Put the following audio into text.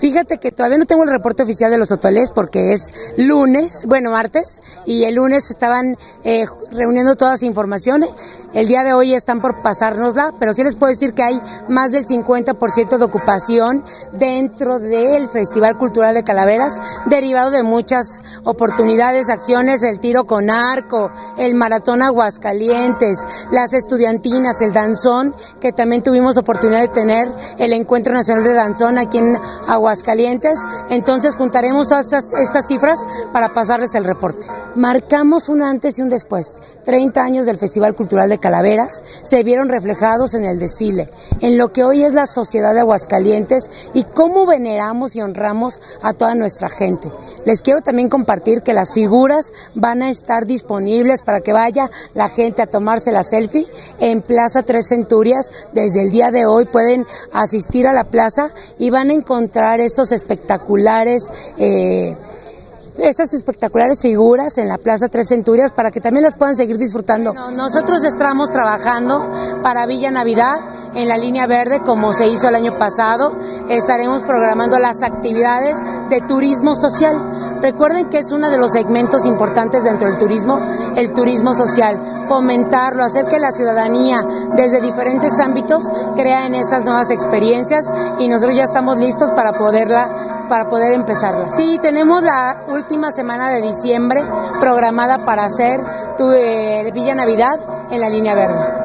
Fíjate que todavía no tengo el reporte oficial de los hoteles porque es lunes, bueno, martes, y el lunes estaban reuniendo todas las informaciones. El día de hoy están por pasárnosla, pero sí les puedo decir que hay más del 50% de ocupación dentro del Festival Cultural de Calaveras, derivado de muchas oportunidades, acciones, el tiro con arco, el maratón Aguascalientes, las estudiantinas, el danzón, que también tuvimos oportunidad de tener el Encuentro Nacional de Danzón aquí en Aguascalientes. Entonces juntaremos todas estas cifras para pasarles el reporte. Marcamos un antes y un después. 30 años del Festival Cultural de Calaveras se vieron reflejados en el desfile, en lo que hoy es la sociedad de Aguascalientes y cómo veneramos y honramos a toda nuestra gente. Les quiero también compartir que las figuras van a estar disponibles para que vaya la gente a tomarse la selfie en Plaza Tres Centurias. Desde el día de hoy pueden asistir a la plaza y van a encontrar estas espectaculares figuras en la Plaza Tres Centurias para que también las puedan seguir disfrutando. Nosotros estamos trabajando para Villa Navidad en la línea verde, como se hizo el año pasado. Estaremos programando las actividades de turismo social. Recuerden que es uno de los segmentos importantes dentro del turismo, el turismo social. Fomentarlo, hacer que la ciudadanía desde diferentes ámbitos crea en estas nuevas experiencias, y nosotros ya estamos listos para poder empezarla. Sí, tenemos la última semana de diciembre programada para hacer Villa Navidad en la línea verde.